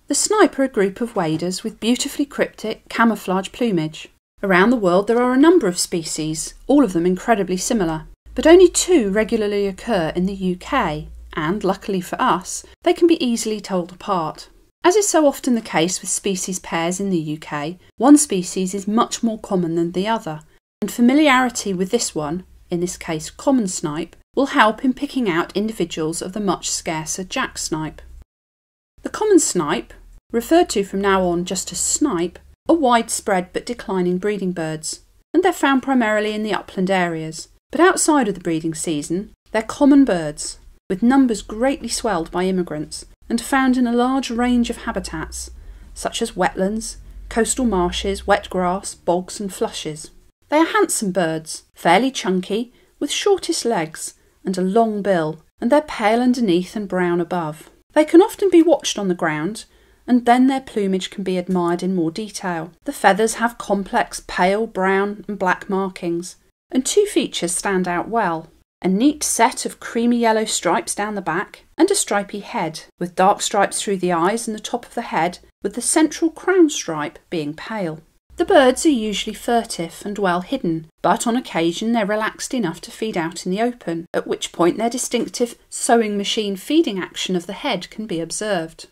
The snipe are a group of waders with beautifully cryptic, camouflage plumage. Around the world there are a number of species, all of them incredibly similar, but only 2 regularly occur in the UK, and, luckily for us, they can be easily told apart. As is so often the case with species pairs in the UK, one species is much more common than the other, and familiarity with this one, in this case common snipe, will help in picking out individuals of the much scarcer Jack Snipe. The common snipe, referred to from now on just as snipe, are widespread but declining breeding birds, and they're found primarily in the upland areas, but outside of the breeding season, they're common birds, with numbers greatly swelled by immigrants, and found in a large range of habitats, such as wetlands, coastal marshes, wet grass, bogs and flushes. They are handsome birds, fairly chunky, with shortest legs and a long bill, and they're pale underneath and brown above. They can often be watched on the ground, and then their plumage can be admired in more detail. The feathers have complex pale brown and black markings, and 2 features stand out well: a neat set of creamy yellow stripes down the back, and a stripy head, with dark stripes through the eyes and the top of the head, with the central crown stripe being pale. The birds are usually furtive and well hidden, but on occasion they're relaxed enough to feed out in the open, at which point their distinctive sewing machine feeding action of the head can be observed.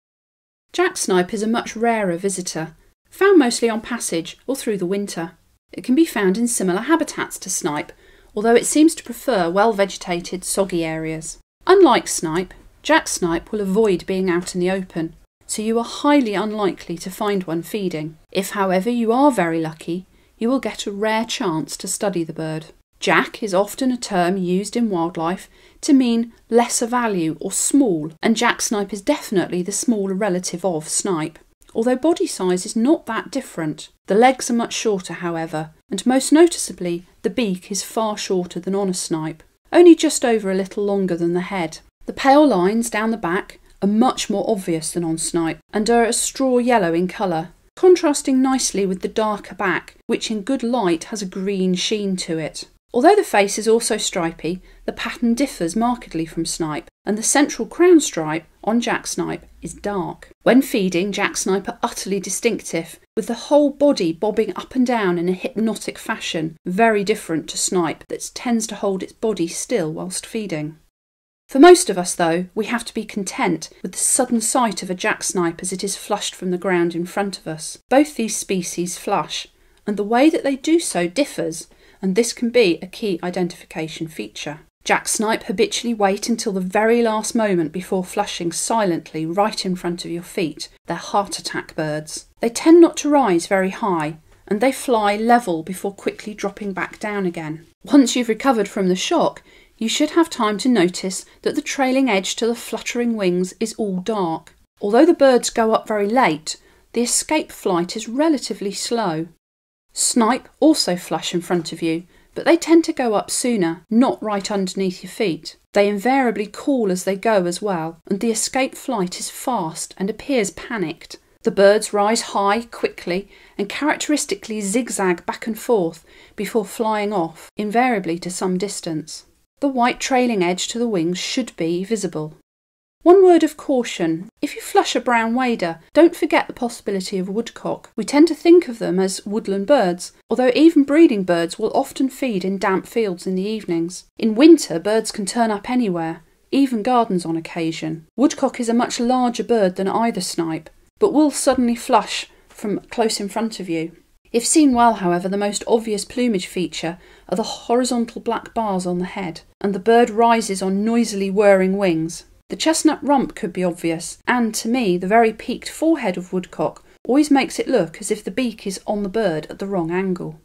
Jack Snipe is a much rarer visitor, found mostly on passage or through the winter. It can be found in similar habitats to snipe, although it seems to prefer well-vegetated, soggy areas. Unlike snipe, Jack Snipe will avoid being out in the open, so you are highly unlikely to find one feeding. If, however, you are very lucky, you will get a rare chance to study the bird. Jack is often a term used in wildlife to mean lesser value or small, and Jack Snipe is definitely the smaller relative of snipe, although body size is not that different. The legs are much shorter, however, and most noticeably, the beak is far shorter than on a snipe, only just over a little longer than the head. The pale lines down the back are much more obvious than on snipe, and are a straw yellow in colour, contrasting nicely with the darker back, which in good light has a green sheen to it. Although the face is also stripy, the pattern differs markedly from snipe, and the central crown stripe on Jack Snipe is dark. When feeding, Jack Snipe are utterly distinctive, with the whole body bobbing up and down in a hypnotic fashion, very different to snipe that tends to hold its body still whilst feeding. For most of us, though, we have to be content with the sudden sight of a Jack Snipe as it is flushed from the ground in front of us. Both these species flush, and the way that they do so differs, and this can be a key identification feature. Jack Snipe habitually wait until the very last moment before flushing silently right in front of your feet. They're heart attack birds. They tend not to rise very high, and they fly level before quickly dropping back down again. Once you've recovered from the shock, you should have time to notice that the trailing edge to the fluttering wings is all dark. Although the birds go up very late, the escape flight is relatively slow. Snipe also flush in front of you, but they tend to go up sooner, not right underneath your feet. They invariably call as they go as well, and the escape flight is fast and appears panicked. The birds rise high quickly and characteristically zigzag back and forth before flying off, invariably to some distance. The white trailing edge to the wings should be visible. One word of caution: if you flush a brown wader, don't forget the possibility of woodcock. We tend to think of them as woodland birds, although even breeding birds will often feed in damp fields in the evenings. In winter, birds can turn up anywhere, even gardens on occasion. Woodcock is a much larger bird than either snipe, but will suddenly flush from close in front of you. If seen well, however, the most obvious plumage feature are the horizontal black bars on the head, and the bird rises on noisily whirring wings. The chestnut rump could be obvious, and to me the very peaked forehead of woodcock always makes it look as if the beak is on the bird at the wrong angle.